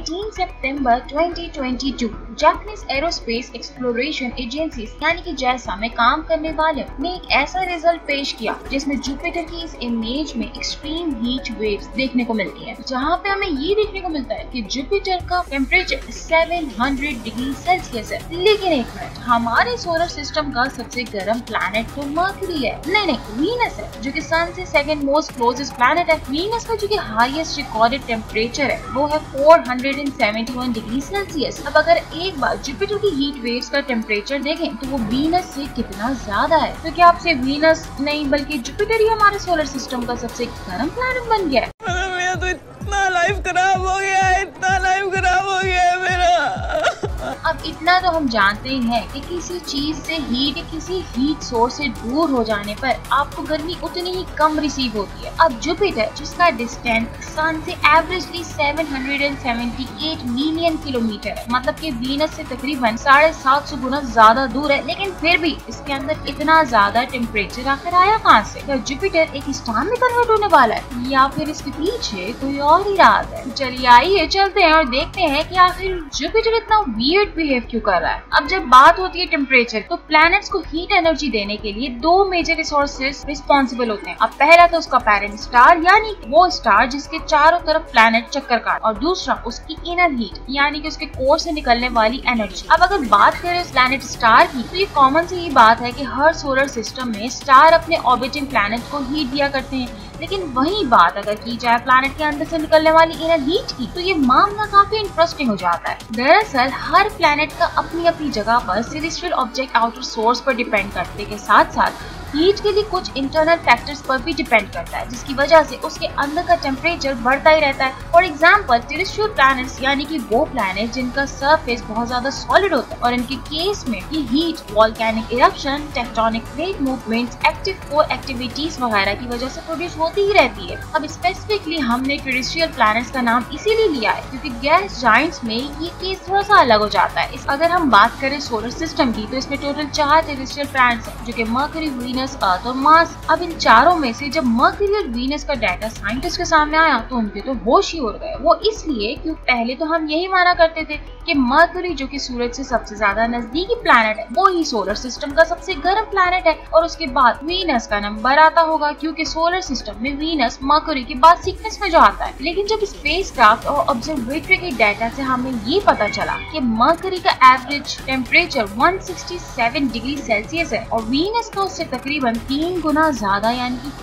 18 सितंबर 2022 Japanese aerospace exploration agency यानी कि जैसा में काम करने वाले ने एक ऐसा रिजल्ट पेश किया जिसमें जुपिटर की इस इमेज में एक्सट्रीम हीट वेव्स देखने को मिलती है, जहां पे हमें ये देखने को मिलता है कि जुपिटर का टेम्परेचर 700 डिग्री सेल्सियस है। लेकिन एक मिनट, हमारे सोलर सिस्टम का सबसे गर्म प्लैनेट तो मर्क्यूरी है। नहीं, वीनस है जो कि सन से सेकंड मोस्ट क्लोजेस्ट प्लैनेट है। वीनस का जो कि हाईएस्ट रिकॉर्डेड टेम्परेचर है वो है 471 डिग्री सेल्सियस। अब अगर एक बार जुपिटर की हीट वेव्स का टेम्परेचर देखें तो वो वीनस से कितना ज्यादा है। तो क्या आपसे वीनस नहीं बल्कि जुपिटर ही हमारे सोलर सिस्टम का सबसे गर्म प्लैनेट बन गया है। मेरा तो इतना लाइफ खराब हो गया है, इतना लाइफ खराब हो गया है मेरा। अब इतना तो हम जानते हैं कि किसी चीज से हीट या किसी हीट सोर्स से दूर हो जाने पर आपको गर्मी उतनी ही कम रिसीव होती है। अब जुपिटर जिसका डिस्टेंस सन से एवरेजली 778 मिलियन किलोमीटर है, मतलब कि वीनस से तकरीबन 750 गुना ज्यादा दूर है, लेकिन फिर भी इसके अंदर इतना ज्यादा टेम्परेचर आकर आया कहाँ से? क्या जुपिटर एक स्टार में कन्वर्ट होने वाला है या फिर इसके पीछे कोई और ही राज है? चलिए आइए चलते हैं और देखते हैं कि आखिर जुपिटर इतना वियर्ड बिहेव क्यों कर रहा है। अब जब बात होती है टेम्परेचर, तो प्लैनेट्स को हीट एनर्जी देने के लिए दो मेजर रिसोर्सेज रिस्पॉन्सिबल होते हैं। अब पहला तो उसका पेरेंट स्टार यानी वो स्टार जिसके चारों तरफ प्लैनेट चक्कर काट, और दूसरा उसकी इनर हीट यानी कि उसके कोर से निकलने वाली एनर्जी। अब अगर बात करें उस प्लैनेट स्टार की, तो ये कॉमन सी ही बात है कि हर सोलर सिस्टम में स्टार अपने ऑर्बिटिंग प्लैनेट को हीट दिया करते हैं। लेकिन वही बात अगर की जाए प्लैनेट के अंदर से निकलने वाली इनर हीट की, तो ये मामला काफी इंटरेस्टिंग हो जाता है। दरअसल हर प्लैनेट का अपनी अपनी जगह पर सेलेस्टियल ऑब्जेक्ट आउटर सोर्स पर डिपेंड करने के साथ साथ हीट के लिए कुछ इंटरनल फैक्टर्स पर भी डिपेंड करता है, जिसकी वजह से उसके अंदर का टेम्परेचर बढ़ता ही रहता है। फॉर एग्जांपल टेरेस्ट्रियल प्लैनेट्स यानी कि वो प्लैनेट जिनका सरफेस बहुत ज्यादा सॉलिड होता है, और इनके केस में ये heat volcanic eruption, tectonic plate movements, active core activities वगैरह की वजह से प्रोड्यूस होती ही रहती है। अब स्पेसिफिकली हमने टेरेस्ट्रियल प्लैनेट्स का नाम इसीलिए लिया है क्योंकि गैस जायंट्स में ये केस थोड़ा सा अलग हो जाता है। अगर हम बात करें सोलर सिस्टम की, तो इसमें टोटल 4 टेरेस्ट्रियल प्लैनेट्स हैं जो कि मर्क्यूरी, वीनस, अर्थ और मार्स। अब इन चारों में से जब मर्क्यूरी और वीनस का डाटा साइंटिस्ट के सामने आया तो उनके तो होश ही उड़ गए। वो इसलिए क्योंकि पहले तो हम यही माना करते थे कि मर्क्यूरी जो कि सूरज से सबसे ज्यादा नजदीकी प्लैनेट है वो ही सोलर सिस्टम का सबसे गर्म प्लैनेट है, और उसके बाद वीनस का नंबर आता होगा क्योंकि सोलर सिस्टम में वीनस मर्क्यूरी के बाद सीक्वेंस में जो आता है। लेकिन जब स्पेसक्राफ्ट और ऑब्जर्वेटरी के डाटा से हमें ये पता चला कि मर्क्यूरी का एवरेज टेम्परेचर 167 डिग्री सेल्सियस है और वीनस का उससे तकरीबन 3 गुना ज्यादा यानी कि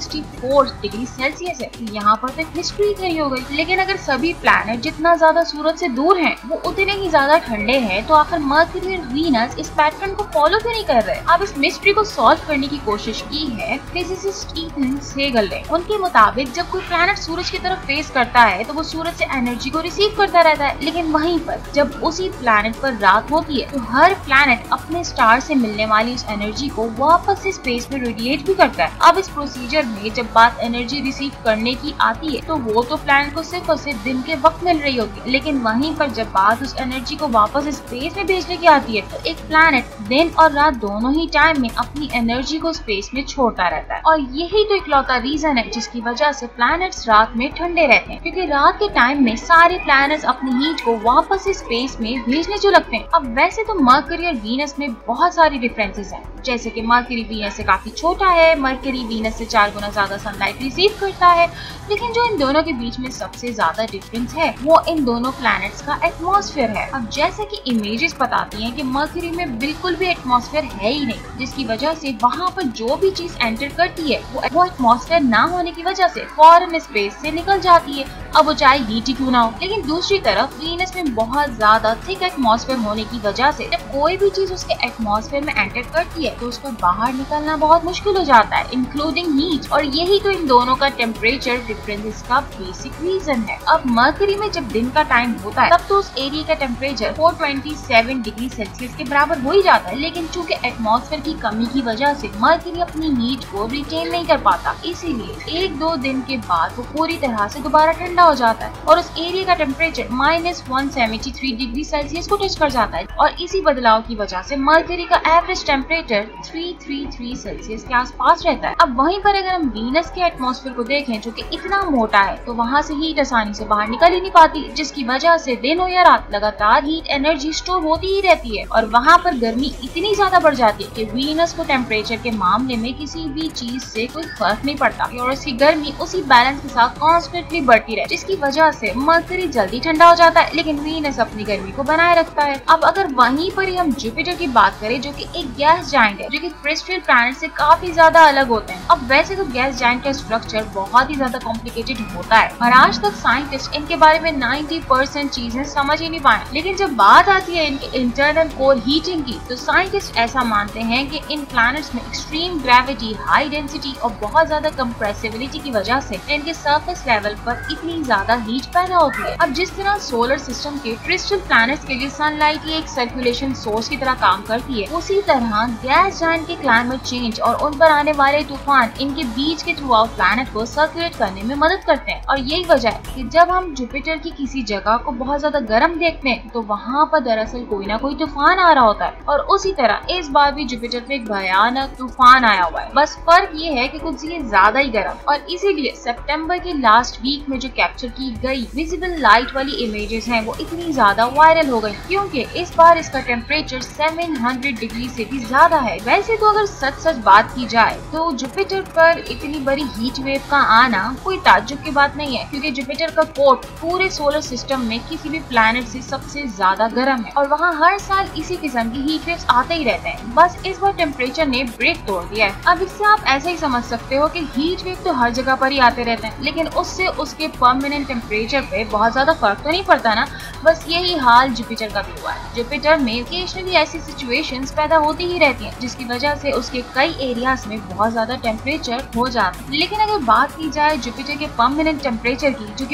464 डिग्री सेल्सियस है, तो यहाँ पर तो हिस्ट्री खड़ी हो गई। लेकिन अगर सभी प्लैनेट जितना ज्यादा सूरज से दूर हैं, वो उतने ही ज्यादा ठंडे हैं, तो आखिर मर्क्यूरी और वीनस इस पैटर्न को फॉलो क्यों नहीं कर रहे? अब इस मिस्ट्री को सॉल्व करने की कोशिश की है फिजिसिस्ट ईथन सेगल ने। उनके मुताबिक जब कोई प्लैनेट सूरज की तरफ फेस करता है तो वो सूरज से एनर्जी को रिसीव करता रहता है, लेकिन वहीं पर जब उसी प्लैनेट पर रात होती है तो हर प्लैनेट अपने स्टार से मिलने वाली उस एनर्जी को वापस से स्पेस में रेडिएट भी करता है। अब इस प्रोसीजर में जब बात एनर्जी रिसीव करने की आती है तो वो तो प्लैनेट को सिर्फ और सिर्फ दिन के वक्त मिल रही होती है, लेकिन वहीं पर जब बात उस एनर्जी को वापस स्पेस में भेजने की आती है तो एक प्लैनेट दिन और रात दोनों ही टाइम में अपनी एनर्जी को स्पेस में छोड़ता रहता है। और यही तो इकलौता रीजन है जिसकी वजह से प्लैनेट्स रात में ठंडे रहते हैं, क्योंकि रात के टाइम में सारे प्लैनेट्स अपनी हीट को वापस स्पेस में भेजने जो लगते हैं। अब वैसे तो मर्क्यूरी और वीनस में बहुत सारी डिफरेंसेस हैं, जैसे कि मर्क्यूरी वीनस से काफी छोटा है, मर्क्यूरी वीनस से 4 गुना ज्यादा सनलाइट रिसीव करता है, लेकिन जो इन दोनों के बीच में सबसे ज्यादा डिफरेंस है वो इन दोनों प्लैनेट्स का एटमॉस्फेयर है। अब जैसे कि इमेजेस बताती हैं कि मर्क्यूरी में बिल्कुल भी एटमॉस्फेयर है ही नहीं, जिसकी वजह से वहाँ पर जो भी चीज एंटर करती है वो एटमॉस्फेयर ना होने की वजह से फॉरेन स्पेस से निकल जाती है, अब वो चाहे हीट ही क्यों ना हो। लेकिन दूसरी तरफ वीनस में बहुत ज्यादा थिक एटमॉस्फेयर होने की वजह से जब कोई भी चीज उसके एटमॉस्फेयर में एंटर करती है तो उसको बाहर निकलना बहुत मुश्किल हो जाता है, इंक्लूडिंग हीट। और यही तो इन दोनों का टेम्परेचर डिफरेंस का बेसिक रीजन है। अब मर्क्यूरी में जब दिन का टाइम होता है तब तो उस एरिया का टेम्परेचर 427 डिग्री सेल्सियस के बराबर हो ही जाता है, लेकिन चूंकि एटमॉस्फेयर की कमी की वजह से मर्क्यूरी अपनी हीट को रिटेन नहीं कर पाता, इसीलिए 1-2 दिन के बाद वो पूरी तरह से दोबारा ठंडा हो जाता है और उस एरिया का टेम्परेचर -173 डिग्री सेल्सियस को टच कर जाता है। और इसी बदलाव की वजह से मर्क्यूरी का एवरेज टेम्परेचर 333 डिग्री सेल्सियस के आसपास रहता है। अब वहीं पर अगर हम वीनस के एटमॉस्फेयर को देखें जो कि इतना मोटा है, तो वहाँ से हीट आसानी से बाहर निकल ही नहीं पाती, जिसकी वजह से दिन हो या रात लगातार हीट एनर्जी स्टोर होती ही रहती है और वहाँ पर गर्मी इतनी ज्यादा बढ़ जाती है कि वीनस को टेम्परेचर के मामले में किसी भी चीज से कोई फर्क नहीं पड़ता और उसकी गर्मी उसी बैलेंस के साथ कॉन्स्टेंटली बढ़ती रहे, जिसकी वजह से मरकरी जल्दी ठंडा हो जाता है लेकिन वीनस अपनी गर्मी को बनाए रखता है। अब अगर वहीं पर ही हम जुपिटर की बात करें जो कि एक गैस जायंट है जो कि टेरेस्ट्रियल प्लैनेट से काफी ज्यादा अलग होते हैं। अब वैसे तो गैस जायंट का स्ट्रक्चर बहुत ही ज्यादा कॉम्प्लिकेटेड होता है और आज तक साइंटिस्ट इनके बारे में 90% चीजें समझ ही नहीं पाए, लेकिन जब बात आती है इनके इंटरनल कोर हीटिंग की तो साइंटिस्ट ऐसा मानते हैं कि इन प्लैनेट्स में एक्सट्रीम ग्रेविटी, हाई डेंसिटी और बहुत ज्यादा कंप्रेसिबिलिटी की वजह से इनके सरफेस लेवल पर इतनी ज्यादा हीट पैदा होती है। अब जिस तरह सोलर सिस्टम के टेरेस्ट्रियल प्लैनेट्स के लिए सनलाइट ही एक सर्कुलेशन सोर्स की तरह काम करती है, उसी तरह गैस जायंट के क्लाइमेट चेंज और उन पर आने वाले तूफान इनके बीच के थ्रू आउट प्लैनेट को सर्कुलेट करने में मदद करते हैं। और यही वजह है कि जब हम जुपिटर की किसी जगह को बहुत ज्यादा गर्म देखते हैं तो वहाँ पर दरअसल कोई ना कोई तूफान आ रहा होता है और उसी तरह इस बार भी जुपिटर पे एक भयानक तूफान आया हुआ है। बस फर्क ये है कि कुछ ये ज्यादा ही गर्म, और इसीलिए सितंबर के लास्ट वीक में जो कैप्चर की गई विजिबल लाइट वाली इमेजेस हैं वो इतनी ज्यादा वायरल हो गई क्योंकि इस बार इसका टेम्परेचर 700 डिग्री से भी ज्यादा है। वैसे तो अगर सच बात की जाए तो जुपिटर पर इतनी बड़ी हीट वेव का आना कोई ताज्जुब की बात नहीं है क्योंकि जुपिटर का कोर पूरे सोलर सिस्टम में किसी भी प्लैनेट से सबसे ज्यादा गर्म है और वहाँ हर साल इसी किस्म की हीट वेव्स आते ही रहते हैं। बस इस बार टेम्परेचर ने ब्रेक तोड़ दिया है। अब इससे आप ऐसे ही समझ सकते हो कि हीट वेव तो हर जगह पर ही आते रहते हैं लेकिन उससे उसके परमानेंट टेम्परेचर पे बहुत ज्यादा फर्क तो नहीं पड़ता ना। बस यही हाल जुपिटर का भी हुआ है। जुपिटर में ओकेजनली ऐसी सिचुएशंस पैदा होती ही रहती हैं जिसकी वजह से उसके कई एरियाज में बहुत ज्यादा टेम्परेचर हो जाता है। लेकिन अगर बात की जाए जुपिटर के परमानेंट टेम्परेचर की जो कि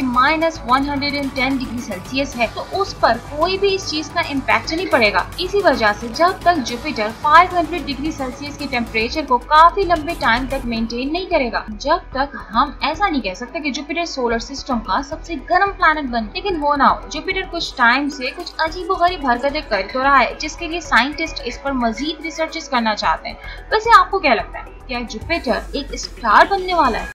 -110 डिग्री सेल्सियस है तो उस पर कोई भी इस चीज का इम्पैक्ट नहीं पड़ेगा। इसी वजह से जब तक जुपिटर 500 डिग्री सेल्सियस के टेम्परेचर को काफी लंबे टाइम तक मेंटेन नहीं करेगा, जब तक हम ऐसा नहीं कह सकते कि जुपिटर सोलर सिस्टम का सबसे गर्म प्लैनेट बने। लेकिन वो ना हो, जुपिटर कुछ टाइम से कुछ अजीबोगरीब हरकतें कर तो रहा है जिसके लिए साइंटिस्ट इस पर मजीद रिसर्चेस करना चाहते हैं। वैसे आपको क्या लगता है, क्या जुपिटर एक स्टार बनने वाला है?